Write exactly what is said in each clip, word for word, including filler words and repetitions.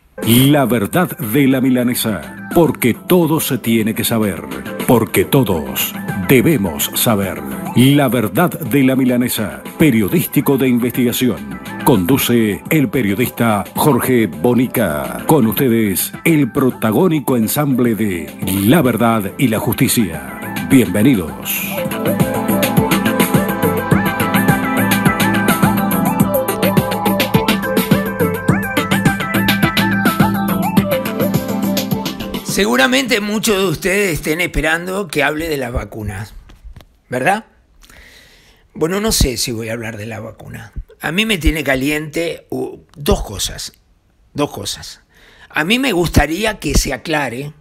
La verdad de la milanesa, porque todo se tiene que saber, porque todos debemos saber. La verdad de la milanesa, periodístico de investigación. Conduce el periodista Jorge Bonica. Con ustedes, el protagónico ensamble de La Verdad y la Justicia. Bienvenidos. Seguramente muchos de ustedes estén esperando que hable de las vacunas, ¿verdad? Bueno, no sé si voy a hablar de la vacuna. A mí me tiene caliente uh, dos cosas, dos cosas. A mí me gustaría que se aclare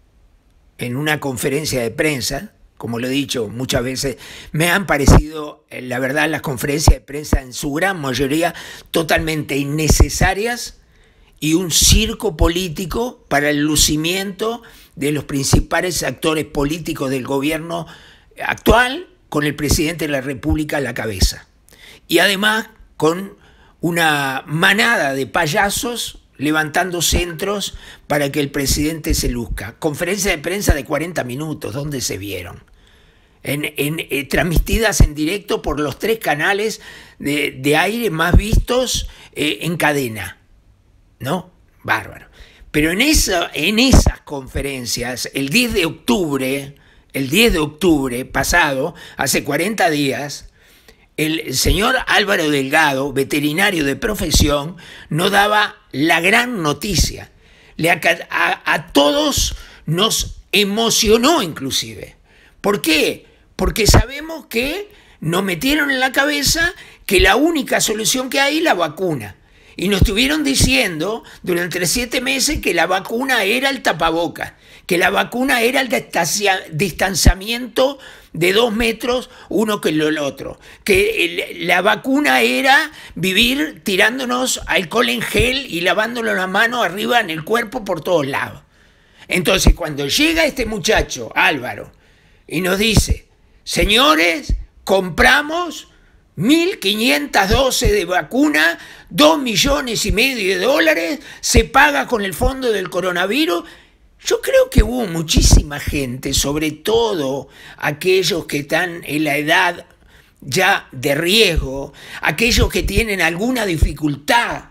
en una conferencia de prensa, como lo he dicho muchas veces, me han parecido, la verdad, las conferencias de prensa en su gran mayoría totalmente innecesarias y un circo político para el lucimiento de los principales actores políticos del gobierno actual, con el presidente de la República a la cabeza. Y además con una manada de payasos levantando centros para que el presidente se luzca. Conferencia de prensa de cuarenta minutos, ¿dónde se vieron? En, en, eh, transmitidas en directo por los tres canales de, de aire más vistos eh, en cadena. ¿No? Bárbaro. Pero en, esa, en esas conferencias, el diez de octubre, el diez de octubre pasado, hace cuarenta días, el señor Álvaro Delgado, veterinario de profesión, nos daba la gran noticia. Le, a, a, a todos nos emocionó inclusive. ¿Por qué? Porque sabemos que nos metieron en la cabeza que la única solución que hay es la vacuna. Y nos estuvieron diciendo durante siete meses que la vacuna era el tapabocas, que la vacuna era el distanciamiento de dos metros uno que el otro, que el, la vacuna era vivir tirándonos alcohol en gel y lavándonos las manos arriba en el cuerpo por todos lados. Entonces, cuando llega este muchacho, Álvaro, y nos dice, señores, compramos mil quinientas dosis de vacuna, dos millones y medio de dólares, se paga con el fondo del coronavirus. Yo creo que hubo muchísima gente, sobre todo aquellos que están en la edad ya de riesgo, aquellos que tienen alguna dificultad,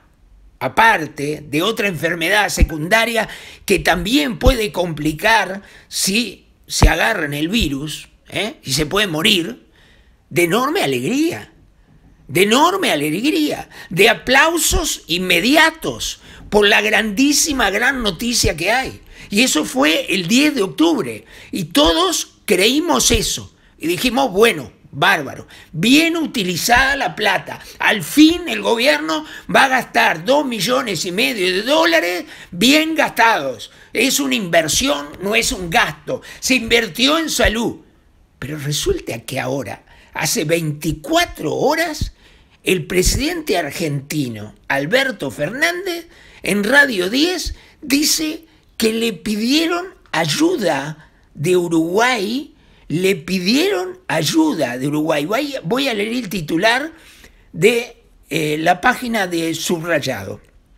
aparte de otra enfermedad secundaria que también puede complicar si se agarran el virus, ¿eh? Y se puede morir, de enorme alegría. De enorme alegría, de aplausos inmediatos por la grandísima, gran noticia que hay. Y eso fue el diez de octubre. Y todos creímos eso. Y dijimos, bueno, bárbaro, bien utilizada la plata. Al fin el gobierno va a gastar dos millones y medio de dólares bien gastados. Es una inversión, no es un gasto. Se invirtió en salud. Pero resulta que ahora, hace veinticuatro horas, el presidente argentino, Alberto Fernández, en Radio diez, dice que le pidieron ayuda de Uruguay, le pidieron ayuda de Uruguay. Voy a leer el titular de eh, la página de Subrayado.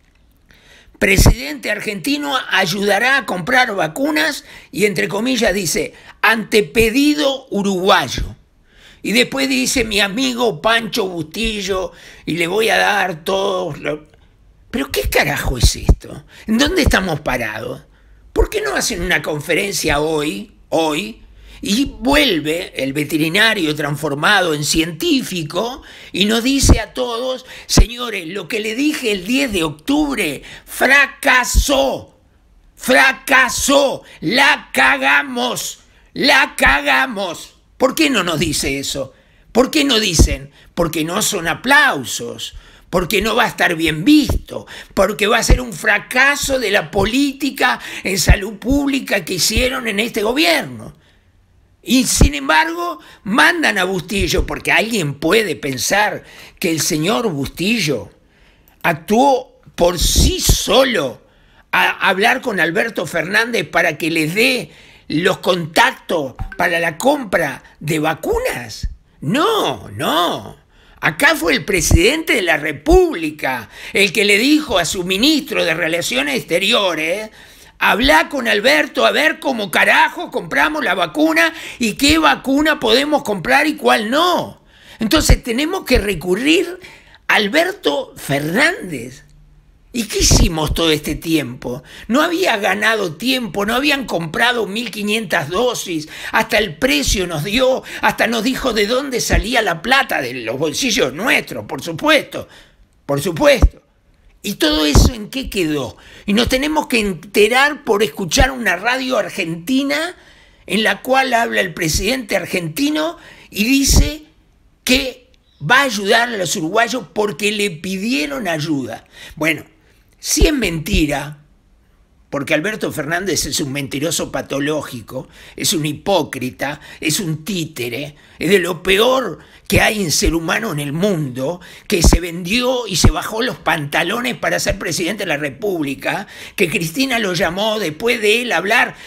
Presidente argentino ayudará a comprar vacunas y, entre comillas, dice, ante pedido uruguayo. Y después dice mi amigo Pancho Bustillo y le voy a dar todos los... ¿Pero qué carajo es esto? ¿En dónde estamos parados? ¿Por qué no hacen una conferencia hoy, hoy, y vuelve el veterinario transformado en científico y nos dice a todos, señores, lo que le dije el diez de octubre fracasó, fracasó, la cagamos, la cagamos. ¿Por qué no nos dice eso? ¿Por qué no dicen? Porque no son aplausos, porque no va a estar bien visto, porque va a ser un fracaso de la política en salud pública que hicieron en este gobierno. Y sin embargo, mandan a Bustillo, porque alguien puede pensar que el señor Bustillo actuó por sí solo a hablar con Alberto Fernández para que les dé los contactos para la compra de vacunas. No, no. Acá fue el presidente de la República el que le dijo a su ministro de Relaciones Exteriores: habla con Alberto a ver cómo carajo compramos la vacuna y qué vacuna podemos comprar y cuál no. Entonces tenemos que recurrir a Alberto Fernández. ¿Y qué hicimos todo este tiempo? No había ganado tiempo, no habían comprado mil quinientas dosis, hasta el precio nos dio, hasta nos dijo de dónde salía la plata, de los bolsillos nuestros, por supuesto, por supuesto. ¿Y todo eso en qué quedó? Y nos tenemos que enterar por escuchar una radio argentina en la cual habla el presidente argentino y dice que va a ayudar a los uruguayos porque le pidieron ayuda. Bueno, si es mentira, porque Alberto Fernández es un mentiroso patológico, es un hipócrita, es un títere, es de lo peor que hay en ser humano en el mundo, que se vendió y se bajó los pantalones para ser presidente de la República, que Cristina lo llamó después de él hablar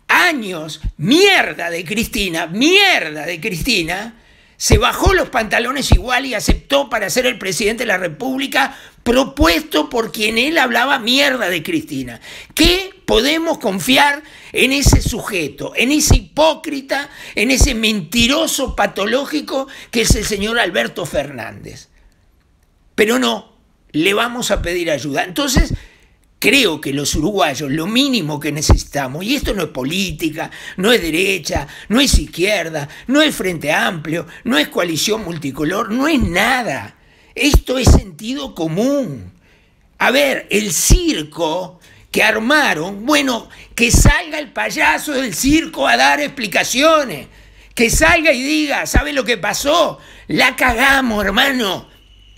años, mierda de Cristina, mierda de Cristina, se bajó los pantalones igual y aceptó para ser el presidente de la República, propuesto por quien él hablaba mierda de Cristina. ¿Qué podemos confiar en ese sujeto, en ese hipócrita, en ese mentiroso patológico que es el señor Alberto Fernández? Pero no, le vamos a pedir ayuda. Entonces, creo que los uruguayos lo mínimo que necesitamos, y esto no es política, no es derecha, no es izquierda, no es Frente Amplio, no es coalición multicolor, no es nada. Esto es sentido común. A ver, el circo que armaron, bueno, que salga el payaso del circo a dar explicaciones, que salga y diga, ¿sabe lo que pasó? La cagamos, hermano.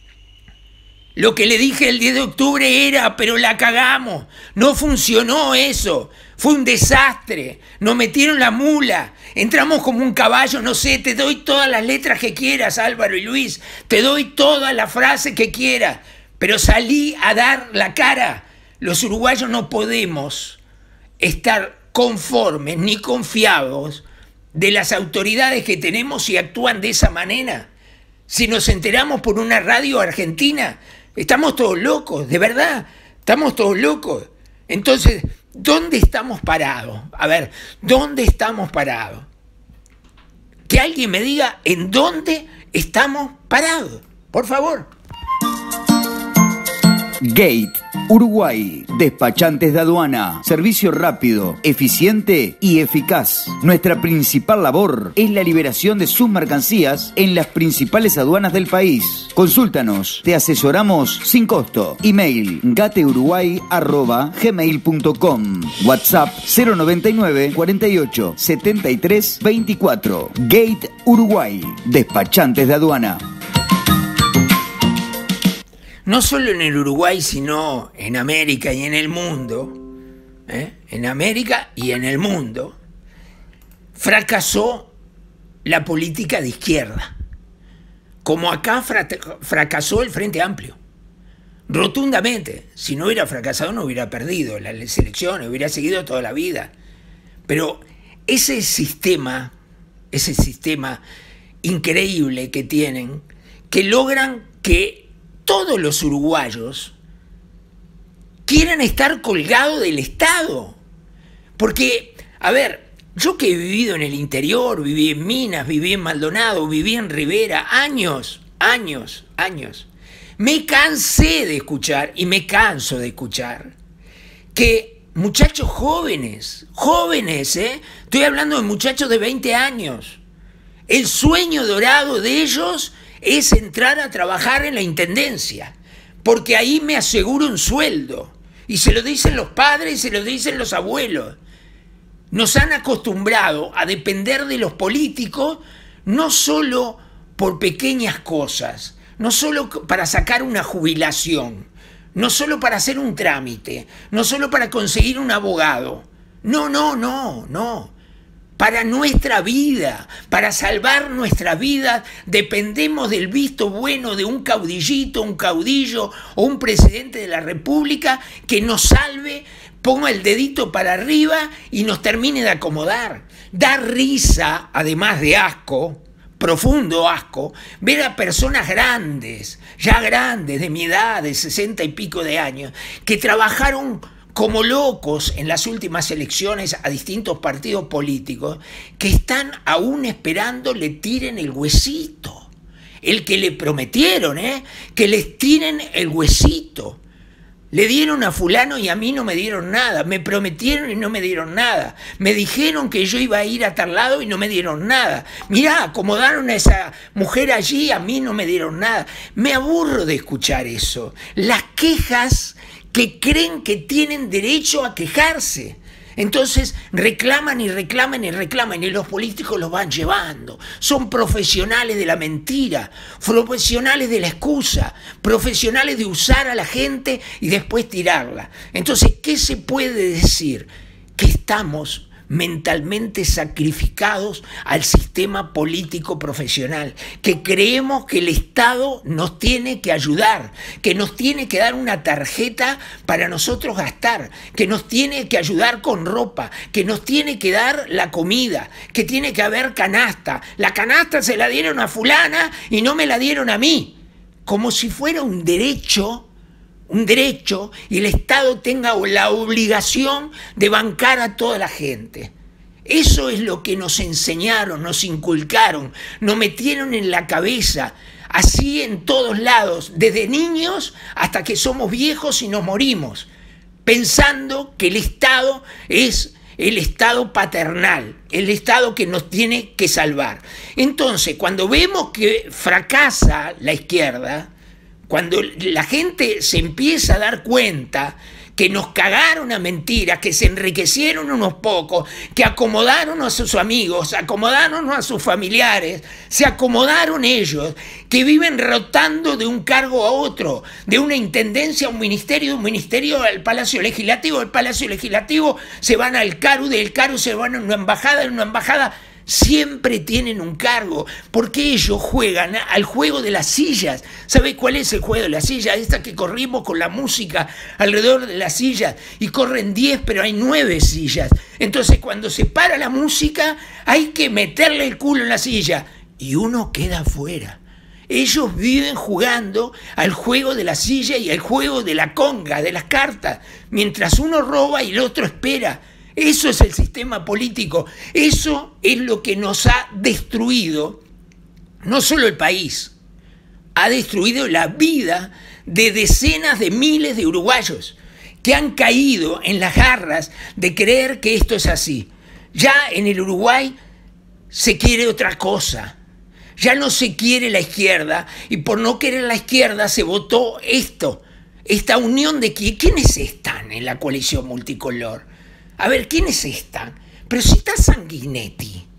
Lo que le dije el diez de octubre era, pero la cagamos, no funcionó eso, fue un desastre, nos metieron la mula, entramos como un caballo, no sé, te doy todas las letras que quieras, Álvaro y Luis, te doy todas las frases que quieras, pero salí a dar la cara. Los uruguayos no podemos estar conformes ni confiados de las autoridades que tenemos si actúan de esa manera. Si nos enteramos por una radio argentina, estamos todos locos, de verdad, estamos todos locos. Entonces, ¿dónde estamos parados? A ver, ¿dónde estamos parados? Que alguien me diga en dónde estamos parados, por favor. Gate Uruguay, despachantes de aduana, servicio rápido, eficiente y eficaz. Nuestra principal labor es la liberación de sus mercancías en las principales aduanas del país. Consúltanos, te asesoramos sin costo. Email gateuruguay arroba gmail punto com. WhatsApp cero noventa y nueve cuarenta y ocho setenta y tres veinticuatro. Gate Uruguay, despachantes de aduana. No solo en el Uruguay, sino en América y en el mundo, ¿eh? en América y en el mundo, fracasó la política de izquierda, como acá fracasó el Frente Amplio, rotundamente. Si no hubiera fracasado, no hubiera perdido las elecciones, hubiera seguido toda la vida. Pero ese sistema, ese sistema increíble que tienen, que logran que todos los uruguayos quieren estar colgados del Estado. Porque, a ver, yo que he vivido en el interior, viví en Minas, viví en Maldonado, viví en Rivera, años, años, años, me cansé de escuchar, y me canso de escuchar, que muchachos jóvenes, jóvenes, ¿eh? Estoy hablando de muchachos de veinte años, el sueño dorado de ellos es entrar a trabajar en la intendencia, porque ahí me aseguro un sueldo. Y se lo dicen los padres, se lo dicen los abuelos. Nos han acostumbrado a depender de los políticos, no solo por pequeñas cosas, no solo para sacar una jubilación, no solo para hacer un trámite, no solo para conseguir un abogado. No, no, no, no. Para nuestra vida, para salvar nuestra vida, dependemos del visto bueno de un caudillito, un caudillo o un presidente de la República que nos salve, ponga el dedito para arriba y nos termine de acomodar. Da risa, además de asco, profundo asco ver a personas grandes, ya grandes, de mi edad, de sesenta y pico de años, que trabajaron como locos en las últimas elecciones a distintos partidos políticos, que están aún esperando le tiren el huesito. El que le prometieron, ¿eh? Que les tiren el huesito. Le dieron a fulano y a mí no me dieron nada. Me prometieron y no me dieron nada. Me dijeron que yo iba a ir a tal lado y no me dieron nada. Mirá, acomodaron a esa mujer allí, a mí no me dieron nada. Me aburro de escuchar eso. Las quejas que creen que tienen derecho a quejarse. Entonces reclaman y reclaman y reclaman y los políticos los van llevando. Son profesionales de la mentira, profesionales de la excusa, profesionales de usar a la gente y después tirarla. Entonces, ¿qué se puede decir? Que estamos mentalmente sacrificados al sistema político profesional, que creemos que el Estado nos tiene que ayudar, que nos tiene que dar una tarjeta para nosotros gastar, que nos tiene que ayudar con ropa, que nos tiene que dar la comida, que tiene que haber canasta. La canasta se la dieron a fulana y no me la dieron a mí, como si fuera un derecho un derecho y el Estado tenga la obligación de bancar a toda la gente. Eso es lo que nos enseñaron, nos inculcaron, nos metieron en la cabeza, así en todos lados, desde niños hasta que somos viejos y nos morimos, pensando que el Estado es el Estado paternal, el Estado que nos tiene que salvar. Entonces, cuando vemos que fracasa la izquierda, cuando la gente se empieza a dar cuenta que nos cagaron a mentiras, que se enriquecieron unos pocos, que acomodaron a sus amigos, acomodaron a sus familiares, se acomodaron ellos, que viven rotando de un cargo a otro, de una intendencia a un ministerio, de un ministerio al Palacio Legislativo, del Palacio Legislativo se van al CARU, del CARU se van a una embajada, en una embajada siempre tienen un cargo, porque ellos juegan al juego de las sillas. ¿Sabe cuál es el juego de las sillas? Esta que corrimos con la música alrededor de las sillas y corren diez, pero hay nueve sillas. Entonces cuando se para la música hay que meterle el culo en la silla y uno queda afuera. Ellos viven jugando al juego de la silla y al juego de la conga, de las cartas, mientras uno roba y el otro espera. Eso es el sistema político, eso es lo que nos ha destruido, no solo el país, ha destruido la vida de decenas de miles de uruguayos que han caído en las garras de creer que esto es así. Ya en el Uruguay se quiere otra cosa, ya no se quiere la izquierda y por no querer la izquierda se votó esto, esta unión de ¿quiénes están en la coalición multicolor? A ver, ¿quiénes están? Pero si está Sanguinetti,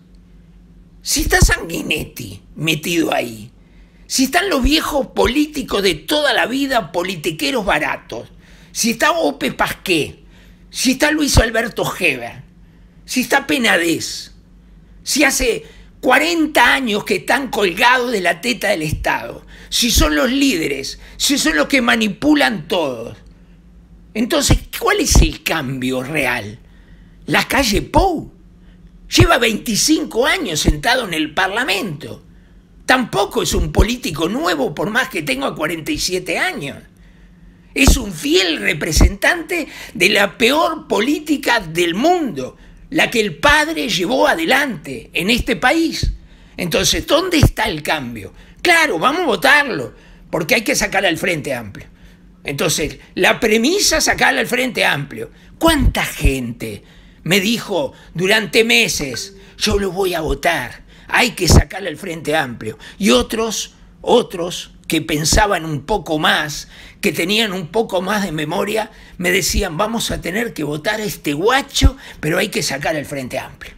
si está Sanguinetti metido ahí, si están los viejos políticos de toda la vida, politiqueros baratos, si está Ope Pasqué, si está Luis Alberto Heber, si está Penades, si hace cuarenta años que están colgados de la teta del Estado, si son los líderes, si son los que manipulan todos. Entonces, ¿cuál es el cambio real? La calle Pou lleva veinticinco años sentado en el Parlamento. Tampoco es un político nuevo por más que tenga cuarenta y siete años. Es un fiel representante de la peor política del mundo, la que el padre llevó adelante en este país. Entonces, ¿dónde está el cambio? Claro, vamos a votarlo, porque hay que sacar al Frente Amplio. Entonces, la premisa es sacarle al Frente Amplio. ¿Cuánta gente me dijo durante meses, yo lo voy a votar, hay que sacarle al Frente Amplio? Y otros, otros que pensaban un poco más, que tenían un poco más de memoria, me decían, vamos a tener que votar a este guacho, pero hay que sacar al Frente Amplio.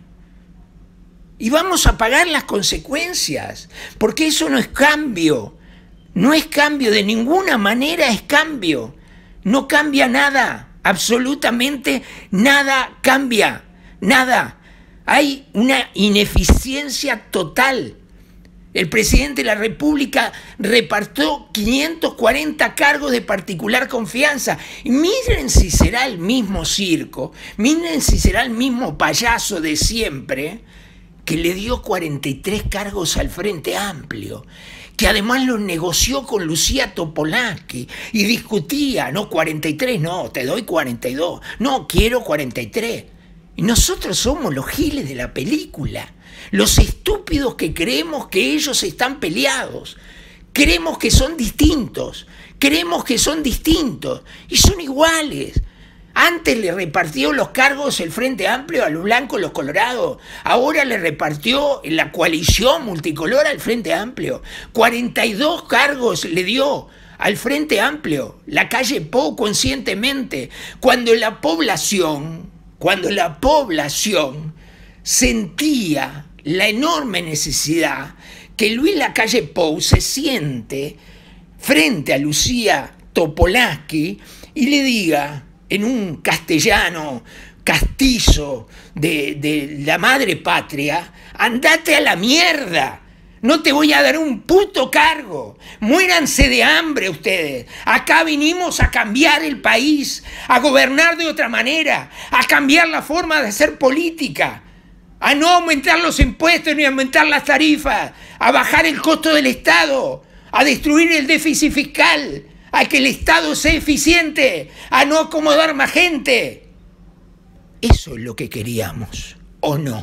Y vamos a pagar las consecuencias, porque eso no es cambio. No es cambio, de ninguna manera es cambio. No cambia nada, absolutamente nada cambia, nada. Hay una ineficiencia total. El presidente de la República repartió quinientos cuarenta cargos de particular confianza. Y miren si será el mismo circo, miren si será el mismo payaso de siempre, que le dio cuarenta y tres cargos al Frente Amplio, que además los negoció con Lucía Topolansky y discutía, no, cuarenta y tres, no, te doy cuarenta y dos, no, quiero cuarenta y tres. Y nosotros somos los giles de la película, los estúpidos que creemos que ellos están peleados, creemos que son distintos, creemos que son distintos y son iguales. Antes le repartió los cargos el Frente Amplio a los blancos, los colorados. Ahora le repartió la coalición multicolor al Frente Amplio. cuarenta y dos cargos le dio al Frente Amplio, la calle Pou conscientemente. Cuando la población, cuando la población sentía la enorme necesidad que Luis Lacalle Pou se siente frente a Lucía Topolansky y le diga en un castellano castizo de, de la madre patria, andate a la mierda, no te voy a dar un puto cargo, muéranse de hambre ustedes, acá vinimos a cambiar el país, a gobernar de otra manera, a cambiar la forma de hacer política, a no aumentar los impuestos ni aumentar las tarifas, a bajar el costo del Estado, a destruir el déficit fiscal, a que el Estado sea eficiente, a no acomodar más gente. Eso es lo que queríamos, ¿o no?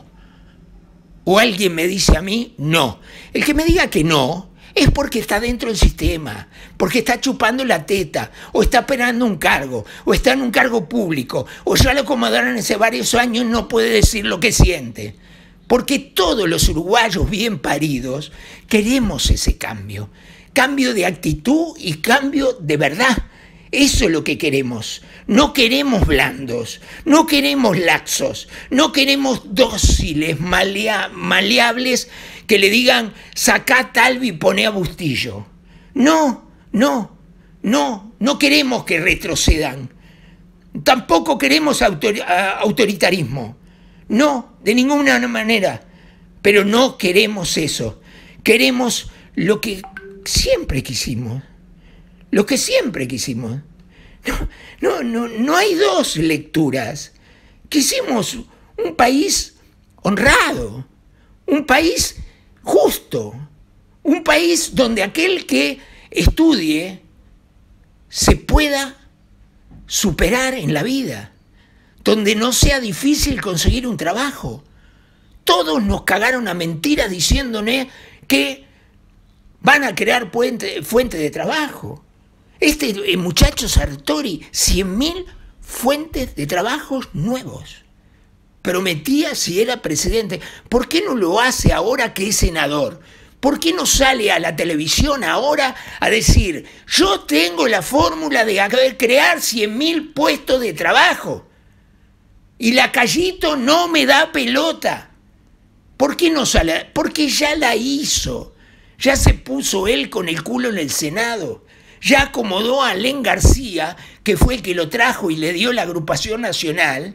O alguien me dice a mí, no. El que me diga que no es porque está dentro del sistema, porque está chupando la teta, o está esperando un cargo, o está en un cargo público, o ya lo acomodaron hace varios años y no puede decir lo que siente. Porque todos los uruguayos bien paridos queremos ese cambio. Cambio de actitud y cambio de verdad. Eso es lo que queremos. No queremos blandos, no queremos laxos, no queremos dóciles, malea, maleables que le digan sacá Talvi y poné a Bustillo. No, no, no, no queremos que retrocedan. Tampoco queremos autor, autoritarismo. No, de ninguna manera. Pero no queremos eso. Queremos lo que siempre quisimos, lo que siempre quisimos. No, no, no, no hay dos lecturas. Quisimos un país honrado, un país justo, un país donde aquel que estudie se pueda superar en la vida, donde no sea difícil conseguir un trabajo. Todos nos cagaron a mentiras diciéndonos que van a crear fuente, fuente de trabajo. Este el muchacho Sartori, cien mil fuentes de trabajos nuevos. Prometía si era presidente. ¿Por qué no lo hace ahora que es senador? ¿Por qué no sale a la televisión ahora a decir, yo tengo la fórmula de crear cien mil puestos de trabajo y Lacallito no me da pelota? ¿Por qué no sale? Porque ya la hizo. Ya se puso él con el culo en el Senado. Ya acomodó a Alén García, que fue el que lo trajo y le dio la agrupación nacional,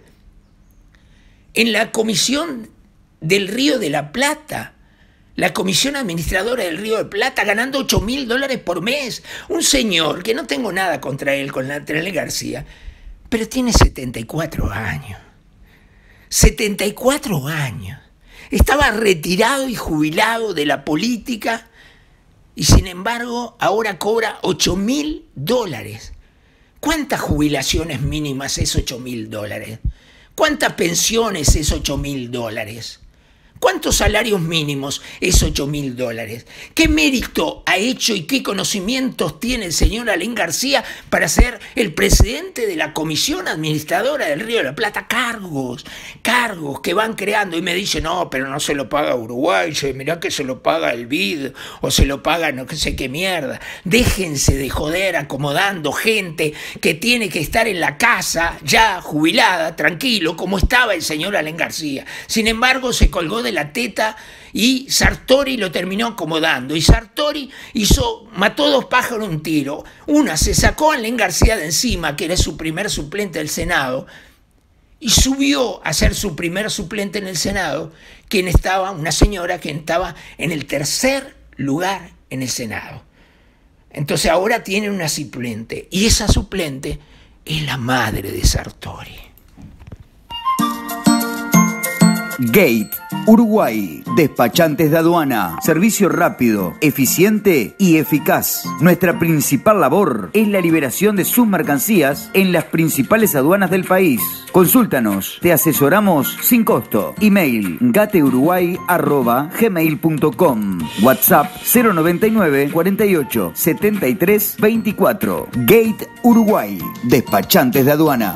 en la comisión del Río de la Plata. La comisión administradora del Río de Plata, ganando ocho mil dólares por mes. Un señor, que no tengo nada contra él, con Alén García, pero tiene setenta y cuatro años. setenta y cuatro años. Estaba retirado y jubilado de la política y sin embargo ahora cobra ocho mil dólares. ¿Cuántas jubilaciones mínimas es ocho mil dólares? ¿Cuántas pensiones es ocho mil dólares? ¿Cuántos salarios mínimos es ocho mil dólares? ¿Qué mérito ha hecho y qué conocimientos tiene el señor Alén García para ser el presidente de la comisión administradora del Río de la Plata? Cargos, cargos que van creando y me dicen, no, pero no se lo paga Uruguay, mirá que se lo paga el B I D o se lo paga no sé qué mierda. Déjense de joder acomodando gente que tiene que estar en la casa ya jubilada, tranquilo, como estaba el señor Alén García. Sin embargo, se colgó de la teta y Sartori lo terminó acomodando. Y Sartori hizo, mató dos pájaros un tiro. Una, se sacó a Alén García de encima, que era su primer suplente del Senado, y subió a ser su primer suplente en el Senado, quien estaba, una señora que estaba en el tercer lugar en el Senado. Entonces ahora tiene una suplente, y esa suplente es la madre de Sartori. Gate Uruguay, despachantes de aduana, servicio rápido, eficiente y eficaz. Nuestra principal labor es la liberación de sus mercancías en las principales aduanas del país. Consúltanos, te asesoramos sin costo. Email gateuruguay arroba gmail punto com. WhatsApp cero noventa y nueve cuarenta y ocho setenta y tres veinticuatro. Gate Uruguay, despachantes de aduana.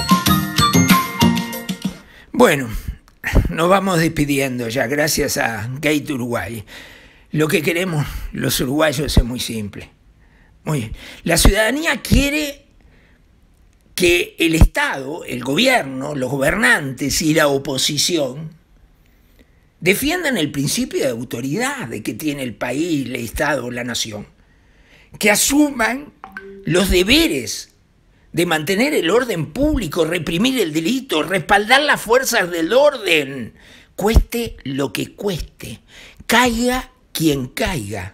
Bueno, nos vamos despidiendo ya, gracias a Gate Uruguay. Lo que queremos los uruguayos es muy simple. Muy bien. La ciudadanía quiere que el Estado, el gobierno, los gobernantes y la oposición defiendan el principio de autoridad de que tiene el país, el Estado, la nación. Que asuman los deberes de mantener el orden público, reprimir el delito, respaldar las fuerzas del orden, cueste lo que cueste, caiga quien caiga.